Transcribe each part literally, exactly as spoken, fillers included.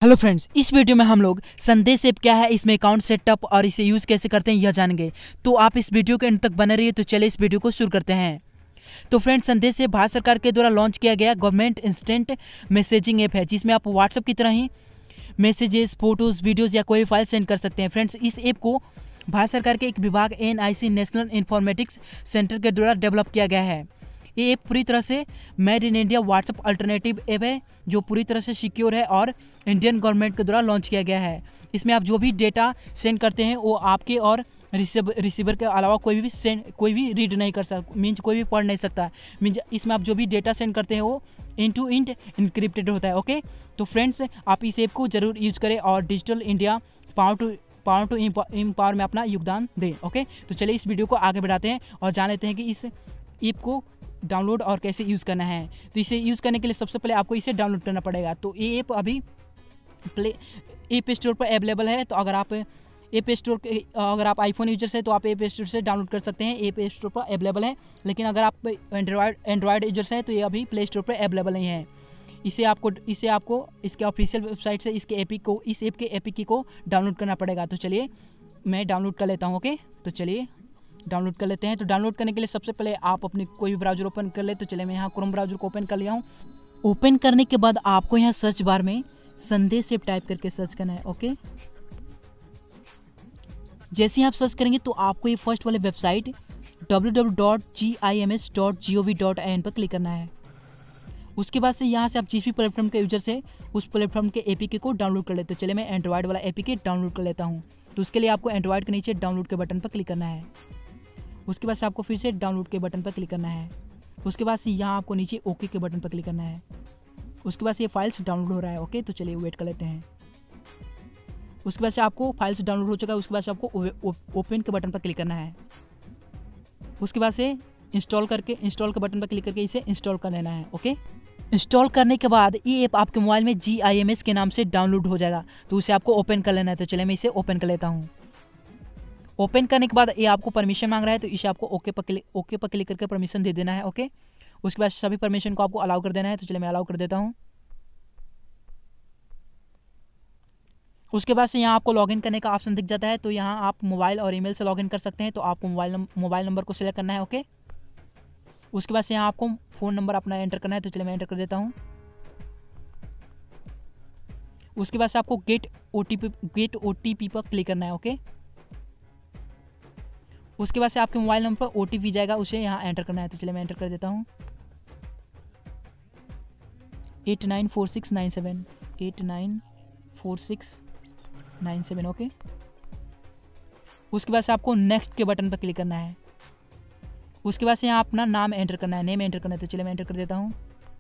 Hello friends, इस video में हम लोग संदेश ऐप क्या है, इसमें अकाउंट सेटअप और इसे यूज़ कैसे करते हैं यह जानेंगे। तो आप इस वीडियो के अंत तक बने रहिए। तो चलिए इस वीडियो को शुरू करते हैं। तो फ्रेंड्स, संदेश ऐप भारत सरकार के द्वारा लॉन्च किया गया गवर्नमेंट इंस्टेंट मैसेजिंग ऐप है, जिसमें आप व्हाट्सएप की तरह ही मैसेजेस, फोटोज़, वीडियोज़ या कोई फाइल सेंड कर सकते हैं। फ्रेंड्स, इस ऐप को भारत सरकार के एक विभाग N I C national informatics centre के द्वारा डेवलप किया गया है। ये ऐप पूरी तरह से made in India WhatsApp alternative app है, जो पूरी तरह से सिक्योर है और इंडियन गवर्नमेंट के द्वारा लॉन्च किया गया है। इसमें आप जो भी डेटा सेंड करते हैं वो आपके और रिसीवर रिसीवर के अलावा कोई भी सेंड कोई भी रीड नहीं कर सकता, मीन्स कोई भी पढ़ नहीं सकता। मीन्स इसमें आप जो भी डेटा सेंड करते हैं वो इंड टू इंड इनक्रिप्टेड होता है। ओके, तो फ्रेंड्स, आप इस ऐप को जरूर यूज करें और digital India power to power to empower में अपना योगदान दें। ओके, तो चलिए इस वीडियो को आगे बढ़ाते हैं और जान लेते हैं कि इस ऐप को डाउनलोड और कैसे यूज़ करना है। तो इसे यूज़ करने के लिए सबसे पहले आपको इसे डाउनलोड करना पड़ेगा। तो ये ऐप अभी प्ले ऐप स्टोर पर अवेलेबल है। तो अगर आप ऐप स्टोर अगर आप आईफोन यूजर से तो आप ऐप स्टोर से डाउनलोड कर सकते हैं, ऐप स्टोर पर अवेलेबल है। लेकिन अगर आप एंड्रॉयड एंड्रॉयड यूजर से हैं तो ये अभी प्ले स्टोर पर अवेलेबल नहीं है। इसे आपको इसे आपको इसके ऑफिशियल वेबसाइट से इसके एपी को इस ऐप के एपी को डाउनलोड करना पड़ेगा। तो चलिए मैं डाउनलोड कर लेता हूँ। ओके, तो चलिए डाउनलोड कर लेते हैं। तो डाउनलोड करने के लिए सबसे पहले आप अपनी कोई भी ब्राउज़र ओपन कर ले। तो चलिए मैं यहाँ क्रोम ब्राउज़र को ओपन कर लिया हूँ। ओपन करने के बाद आपको यहाँ सर्च बार में संदेश ऐप टाइप करके सर्च करना है। ओके, जैसे ही आप सर्च करेंगे तो आपको ये फर्स्ट वाले website W W W dot G I M S dot G O V dot I N पर क्लिक करना है। उसके बाद से यहाँ से आप जिस भी प्लेटफॉर्म के यूजर से उस प्लेटफॉर्म के एपीके को डाउनलोड कर लेते हो। चलिए मैं एंड्रॉयड वाला एपीके डाउनलोड कर लेता हूँ। तो उसके लिए आपको एंड्रॉयड के नीचे डाउनलोड के बटन पर क्लिक करना है। उसके बाद से आपको फिर से डाउनलोड के बटन पर क्लिक करना है। उसके बाद से यहाँ आपको नीचे ओके के बटन पर क्लिक करना है। उसके बाद से ये फाइल्स डाउनलोड हो रहा है। ओके, तो चलिए वेट कर लेते हैं। उसके बाद से आपको फाइल्स डाउनलोड हो चुका है। उसके बाद से आपको ओपन के बटन पर क्लिक करना है। उसके बाद से इंस्टॉल करके इंस्टॉल के बटन पर क्लिक करके इसे इंस्टॉल कर लेना है। ओके, इंस्टॉल करने के बाद ये ऐप आपके मोबाइल में जी आई एम एस के नाम से डाउनलोड हो जाएगा। तो उसे आपको ओपन कर लेना है। तो चलिए मैं इसे ओपन कर लेता हूँ। ओपन करने के बाद ये आपको परमिशन मांग रहा है, तो इसे आपको ओके पर क्लिक ओके पर क्लिक करके परमिशन दे देना है। ओके, उसके बाद सभी परमिशन को आपको अलाउ कर देना है। तो चलिए मैं अलाउ कर देता हूँ। उसके बाद से यहाँ आपको लॉगिन करने का ऑप्शन दिख जाता है। तो यहाँ आप मोबाइल और ईमेल से लॉगिन कर सकते हैं। तो आपको मोबाइल मोबाइल नंबर को सिलेक्ट करना है। ओके, उसके बाद से यहाँ आपको फ़ोन नंबर अपना एंटर करना है। तो चलिए मैं एंटर कर देता हूँ। उसके बाद से आपको get O T P get O T P पर क्लिक करना है। ओके, उसके बाद से आपके मोबाइल नंबर पर ओ टी पी जाएगा, उसे यहाँ एंटर करना है। तो चलिए मैं एंटर कर देता हूँ। Eight nine four six nine seven eight nine four six nine seven okay, उसके बाद से आपको नेक्स्ट के बटन पर क्लिक करना है। उसके बाद से यहाँ अपना नाम एंटर करना है, नेम एंटर करना है। तो चलिए मैं एंटर कर देता हूँ,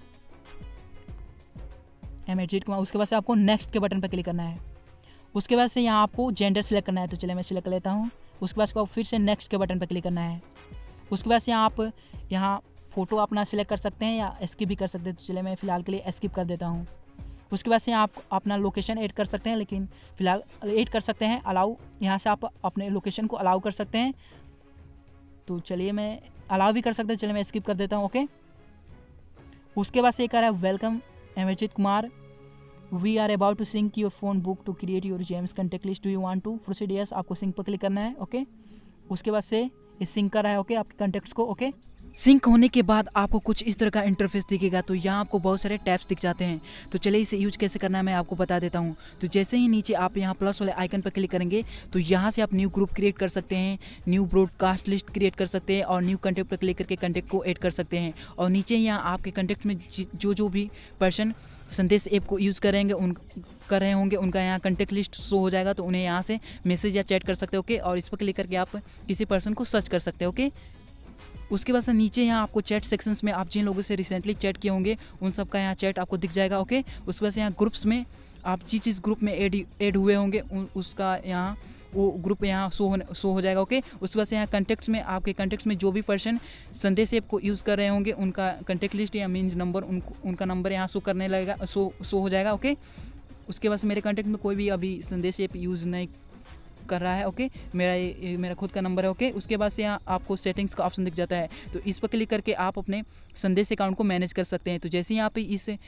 एम एजिट कुमार। उसके बाद से आपको नेक्स्ट के बटन पर क्लिक करना है। उसके बाद से यहाँ आपको जेंडर सेलेक्ट करना है। तो चलिए मैं सिलेक्ट कर लेता हूँ। उसके बाद आपको फिर से नेक्स्ट के बटन पर क्लिक करना है। उसके बाद से यहाँ आप यहाँ फोटो अपना सिलेक्ट कर सकते हैं या स्किप भी कर सकते हैं। तो चलिए मैं फ़िलहाल के लिए स्किप कर देता हूँ। उसके बाद से यहाँ आप अपना लोकेशन ऐड कर सकते हैं, लेकिन फ़िलहाल ऐड कर सकते हैं अलाउ, यहाँ से आप अपने लोकेशन को अलाउ कर सकते हैं। तो चलिए मैं अलाउ भी कर सकते हैं। चलिए मैं स्किप कर देता हूँ। ओके, उसके बाद से एक आ रहा है welcome Amit Kumar, we are about to sync your phone book to create your GIMS contact list, do you want to proceed? Yes, आपको सिंक पर क्लिक करना है। ओके, उसके बाद से ये सिंक कर रहा है। ओके, आपके कॉन्टेक्ट्स को। ओके, सिंक होने के बाद आपको कुछ इस तरह का इंटरफेस दिखेगा। तो यहाँ आपको बहुत सारे टैब्स दिख जाते हैं। तो चलिए इसे यूज कैसे करना है मैं आपको बता देता हूँ। तो जैसे ही नीचे आप यहाँ प्लस वाले आइकन पर क्लिक करेंगे तो यहाँ से आप न्यू ग्रुप क्रिएट कर सकते हैं, न्यू ब्रॉडकास्ट लिस्ट क्रिएट कर सकते हैं और न्यू कंटेक्ट पर क्लिक करके कंटेक्ट को ऐड कर सकते हैं। और नीचे यहाँ आपके कंटेक्ट में जो जो भी पर्सन संदेश ऐप को यूज़ करेंगे उन कर रहे होंगे उनका यहाँ कंटेक्ट लिस्ट शो हो जाएगा। तो उन्हें यहाँ से मैसेज या चैट कर सकते हो। ओके, और इस पर क्लिक करके आप किसी पर्सन को सर्च कर सकते हो। ओके, उसके बाद से नीचे यहाँ आपको चैट सेक्शंस में आप जिन लोगों से रिसेंटली चैट किए होंगे उन सब का यहाँ चैट आपको दिख जाएगा। ओके, उसके बाद से यहाँ ग्रुप्स में आप जिस जिस ग्रुप में ऐड ऐड हुए होंगे उसका यहाँ वो ग्रुप यहाँ शो होने शो हो जाएगा। ओके, उसके बाद से यहाँ कंटेक्ट्स में आपके कंटेक्ट्स में जो भी पर्सन संदेश ऐप को यूज़ कर रहे होंगे उनका कंटेक्ट लिस्ट या मीन्स नंबर उन, उनका नंबर यहाँ शो करने लगेगा, शो शो हो जाएगा। ओके, उसके बाद से मेरे कंटेक्ट में कोई भी अभी संदेश ऐप यूज़ नहीं कर रहा है। ओके, मेरा ये मेरा खुद का नंबर है। ओके, उसके बाद से यहाँ आपको सेटिंग्स का ऑप्शन दिख जाता है। तो इस पर क्लिक करके आप अपने संदेश अकाउंट को मैनेज कर सकते हैं। तो जैसे ही आप इस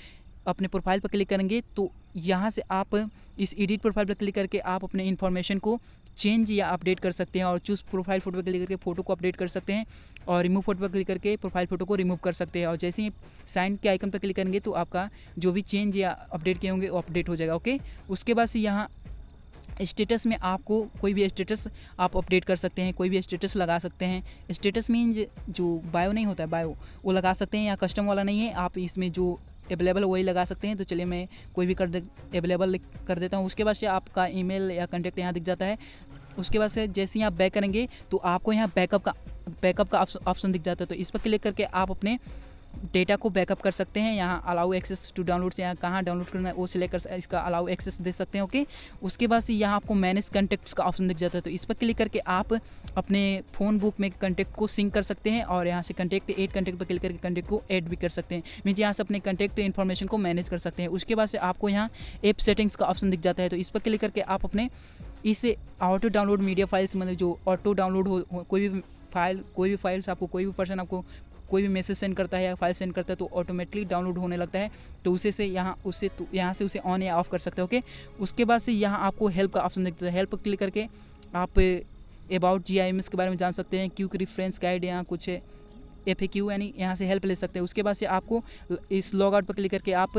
अपने प्रोफाइल पर क्लिक करेंगे तो यहाँ से आप इस एडिट प्रोफाइल पर क्लिक करके आप अपने इन्फॉर्मेशन को चेंज या अपडेट कर सकते हैं और चूज़ प्रोफाइल फ़ोटो पर क्लिक करके फ़ोटो को अपडेट कर सकते हैं और रिमूव फोटो पर क्लिक करके प्रोफाइल फ़ोटो को रिमूव कर सकते हैं। और जैसे ही साइन के आइकन पर क्लिक करेंगे तो आपका जो भी चेंज या अपडेट किए होंगे वो अपडेट हो जाएगा। ओके, उसके बाद से यहाँ स्टेटस में आपको कोई भी स्टेटस आप अपडेट कर सकते हैं, कोई भी स्टेटस लगा सकते हैं। स्टेटस मीन्स जो बायो नहीं होता है, बायो वो लगा सकते हैं या कस्टम वाला नहीं है, आप इसमें जो अवेलेबल वही लगा सकते हैं। तो चलिए मैं कोई भी कर दे अवेलेबल कर देता हूँ। उसके बाद से आपका ईमेल या कॉन्टैक्ट यहाँ दिख जाता है। उसके बाद से जैसे ही आप बैक करेंगे तो आपको यहाँ बैकअप का बैकअप का ऑप्शन दिख जाता है। तो इस पर क्लिक करके आप अपने डेटा को बैकअप कर सकते हैं। यहाँ अलाउ एक्सेस टू डाउनलोड से यहाँ कहाँ डाउनलोड करना है वो सिलेक्ट कर इसका अलाउ एक्सेस दे सकते हैं। ओके, उसके बाद से यहाँ आपको मैनेज कॉन्टैक्ट्स का ऑप्शन दिख जाता है। तो इस पर क्लिक करके आप अपने फ़ोन बुक में कॉन्टैक्ट को सिंक कर सकते हैं और यहाँ से कॉन्टैक्ट ऐड कॉन्टैक्ट पर क्लिक करके कॉन्टैक्ट को ऐड भी कर सकते हैं। मीन्स यहाँ से अपने कॉन्टैक्ट इन्फॉर्मेशन को मैनेज कर सकते हैं। उसके बाद से आपको यहाँ ऐप सेटिंग्स का ऑप्शन दिख जाता है। तो इस पर क्लिक करके आप अपने इस ऑटो डाउनलोड मीडिया फाइल्स मतलब जो ऑटो डाउनलोड हो, हो कोई भी फाइल कोई भी फाइल्स आपको कोई भी पर्सन आपको कोई भी मैसेज सेंड करता है या फाइल सेंड करता है तो ऑटोमेटिकली डाउनलोड होने लगता है। तो उसे से यहाँ उससे तो यहाँ से उसे ऑन या ऑफ कर सकते हो। ओके, उसके बाद से यहाँ आपको हेल्प का ऑप्शन दिखता है। हेल्प पर क्लिक करके आप about G I M S के बारे में जान सकते हैं, क्यूक रेफरेंस गाइड यहाँ कुछ एफ ए क्यू यानी यहाँ से हेल्प ले सकते हैं। उसके बाद से आपको इस लॉग आउट पर क्लिक करके आप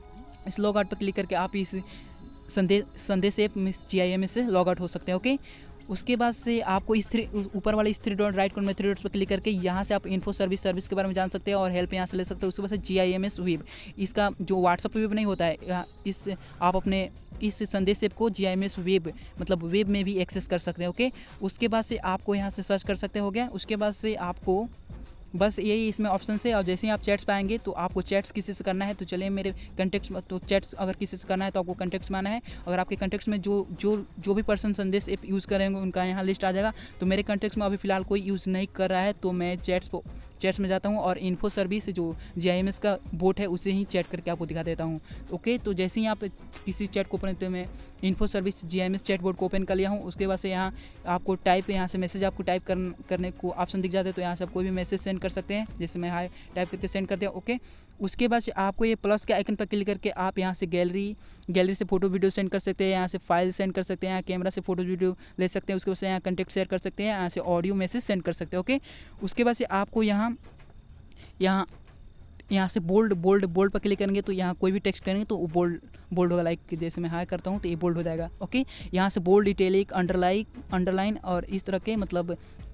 इस लॉग आउट पर क्लिक करके आप इस Sandes Sandes app G I M S से लॉग आउट हो सकते हैं। ओके, उसके बाद से आपको इस थ्री ऊपर वाले इस थ्री डॉट राइट कॉर्नर में थ्री डॉट्स पर क्लिक करके यहाँ से आप इन्फो सर्विस सर्विस के बारे में जान सकते हैं और हेल्प यहाँ से ले सकते हैं। उसके बाद से G I M S web, इसका जो व्हाट्सअप वेब नहीं होता है, इस आप अपने इस संदेश ऐप को G I M S web मतलब वेब में भी एक्सेस कर सकते हैं। ओके, उसके बाद से आपको यहाँ से सर्च कर सकते हो गया। उसके बाद से आपको बस यही इसमें ऑप्शन है। और जैसे ही आप चैट्स पाएंगे तो आपको चैट्स किसी से करना है तो चलिए मेरे कंटेक्ट्स में तो चैट्स अगर किसी से करना है तो आपको कंटेक्ट्स में आना है। अगर आपके कंटेक्ट्स में जो जो जो भी पर्सन संदेश ऐप यूज़ करेंगे उनका यहाँ लिस्ट आ जाएगा। तो मेरे कंटेक्ट्स में अभी फिलहाल कोई यूज़ नहीं कर रहा है तो मैं चैट्स को चैट्स में जाता हूँ और इन्फो सर्विस जो जी आई एम एस का बोट है उसे ही चैट करके आपको दिखा देता हूँ। ओके, तो जैसे ही आप किसी चैट को ओपन करते हैं, मैं info service G I M S chat board को ओपन कर लिया हूँ। उसके बाद से यहाँ आपको टाइप यहाँ से मैसेज आपको टाइप कर, करने को ऑप्शन दिख जाता है। तो यहाँ से आप कोई भी मैसेज सेंड कर सकते हैं, जैसे मैं हाई टाइप करके सेंड कर दिया। ओके, उसके बाद से आपको ये प्लस के आइकन पर क्लिक करके आप यहाँ से गैलरी गैलरी से फोटो वीडियो सेंड कर सकते हैं, यहाँ से फाइल सेंड कर सकते हैं, यहाँ कैमरा से फोटो वीडियो ले सकते हैं। उसके बाद से यहाँ कंटेक्ट शेयर कर सकते हैं, यहाँ से ऑडियो मैसेज सेंड कर सकते हैं। ओके, उसके बाद से आपको यहाँ यहाँ यहाँ से बोल्ड बोल्ड बोल्ड पर क्लिक करेंगे तो यहाँ कोई भी टेक्स्ट करेंगे तो वो बोल्ड बोल्ड होगा। लाइक जैसे मैं हाई करता हूँ तो ये बोल्ड हो जाएगा। ओके, यहाँ से बोल्ड इटैलिक अंडरलाइन अंडरलाइन और इस तरह के मतलब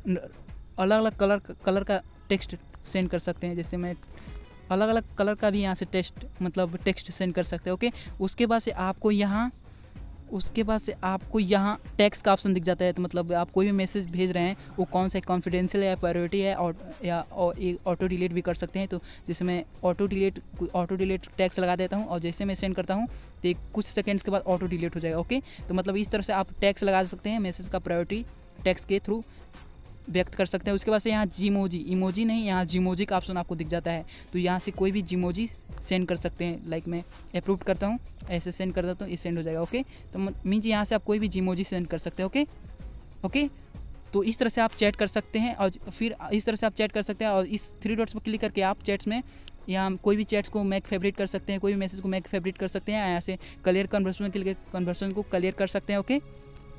अलग अलग कलर कलर का टेक्स्ट सेंड कर सकते हैं। जैसे मैं अलग अलग कलर का भी यहाँ से टेक्स्ट मतलब टेक्स्ट सेंड कर सकते हैं। ओके, उसके बाद से आपको यहाँ उसके बाद से आपको यहाँ टैक्स का ऑप्शन दिख जाता है। तो मतलब आप कोई भी मैसेज भेज रहे हैं वो कौन सा कॉन्फिडेंशियल है या प्रायोरिटी है और या ऑटो डिलीट भी कर सकते हैं। तो जैसे मैं auto delete auto delete text लगा देता हूँ और जैसे मैं सेंड करता हूँ तो कुछ सेकंड्स के बाद ऑटो डिलीट हो जाएगा। ओके, तो मतलब इस तरह से आप टैक्स लगा सकते हैं, मैसेज का प्रायोरिटी टैक्स के थ्रू व्यक्त कर सकते हैं। उसके बाद से यहाँ जीमोजी इमोजी नहीं यहाँ जीमोजी का ऑप्शन आपको दिख जाता है। तो यहाँ से कोई भी जीमोजी सेंड कर सकते हैं। लाइक मैं अप्रूव करता हूँ, ऐसे सेंड कर देता हूँ, ये सेंड हो जाएगा। ओके, तो मीन्स यहाँ से आप कोई भी जीमोजी सेंड कर सकते हैं। ओके ओके तो इस तरह से आप चैट कर सकते हैं और फिर इस तरह से आप चैट कर सकते हैं और इस थ्री डॉट्स पर क्लिक करके आप चैट्स में यहाँ कोई भी चैट्स को मैक फेवरेट कर सकते हैं, कोई भी मैसेज को मैक फेवरेट कर सकते हैं। यहाँ से क्लियर कन्वर्सन में क्लिक कन्वर्सन को क्लियर कर सकते हैं। ओके,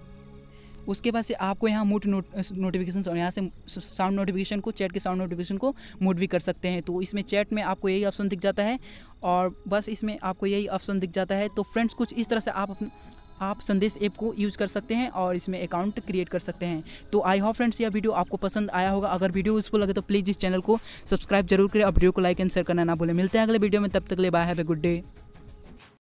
उसके बाद से आपको यहाँ मूड नोटिफिकेशन और यहाँ से साउंड नोटिफिकेशन को चैट के साउंड नोटिफिकेशन को मूड भी कर सकते हैं। तो इसमें चैट में आपको यही ऑप्शन दिख जाता है और बस इसमें आपको यही ऑप्शन दिख जाता है। तो फ्रेंड्स कुछ इस तरह से आप अपने आप संदेश ऐप को यूज़ कर सकते हैं और इसमें अकाउंट क्रिएट कर सकते हैं। तो आई होप फ्रेंड्स यह वीडियो आपको पसंद आया होगा। अगर वीडियो यूजफुल लगे तो प्लीज़ इस चैनल को सब्सक्राइब जरूर करें और वीडियो को लाइक एंड शेयर करना ना भूलें। मिलते हैं अगले वीडियो में, तब तक के लिए bye, have a good day.